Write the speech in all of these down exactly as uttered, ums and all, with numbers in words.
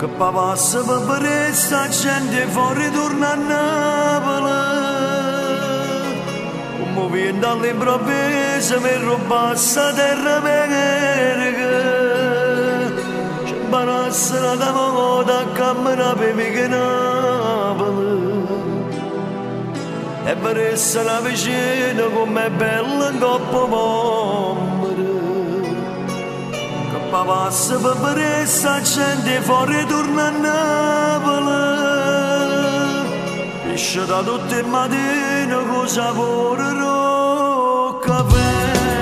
che passa per Bresta, gente fuori torna a Napoli. Come viene dall'improvviso mi ruba sta terra america. Ci imbarazzano da moda a camminare per mica Napoli. E Bresta la vicina com'è bella in coppa mombra. Passa per Bresta, gente fuori torna a Napoli. Esce da tutte le mattine con sapore del caffè.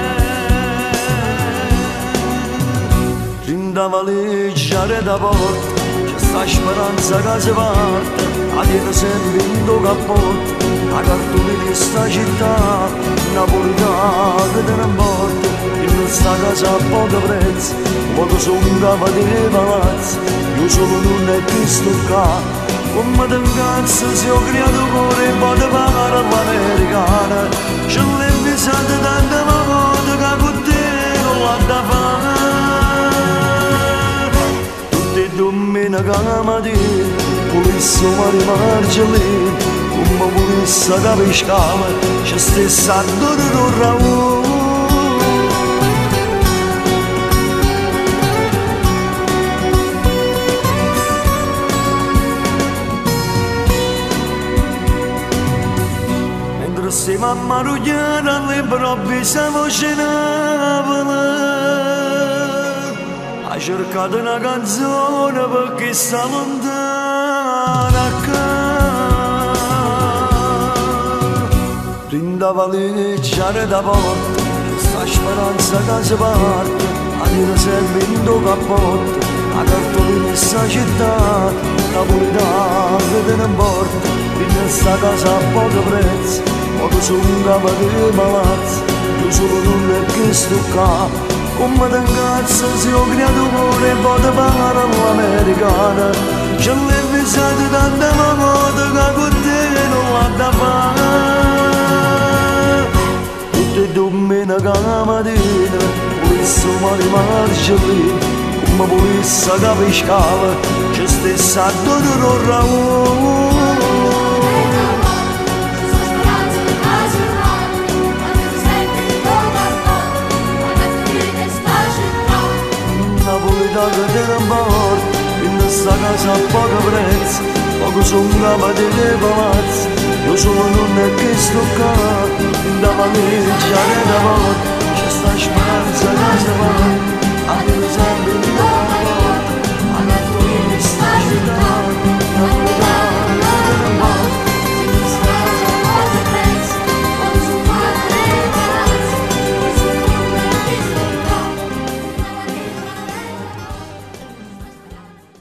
Rinda valeggiare da porta, c'è sta speranza che si parte. A dire sempre in tuo cappotto, la cartone di sta città, napolitana che te ne importa. In questa casa a poco prezzo, quando sono un capo di palazzi, io solo non è più stuccato. Come te incazzo se ho creato cuore e poi te pagare all'americana. Ce l'hai bisogno tante volte che con te non l'ha da fare. Tutte le domeniche la mattina, volesse mare margine, come volesse capiscare, c'è stessa donna non ragione. Se mamma rugliana all'improvviso voce Napoli ha cercato una canzone perché sta lontana a casa. Rinda valeggiare da porta, sta speranza che si parte, a dire sempre in tuo cappotto, la cartolina di sta città, napolitana che te ne importa, in questa casa a poco prezzo. Quando sono un capo di palazzo, io solo non è che stuccato. Come te incazzo se ho creato cuore e poi te pagare all'americana. Ce l'hai bisogno tante volte che con te non l'ha da fare. Tutte le domeniche la mattina, volesse mare margine, come volesse capiscare, c'è stessa donna non ragione. Che te ne importa, in questa casa a poco prezzo, poco sono un capo di palazzi, io solo non è che sto qua, da valeggiare da porta, c'è sta speranza che si va.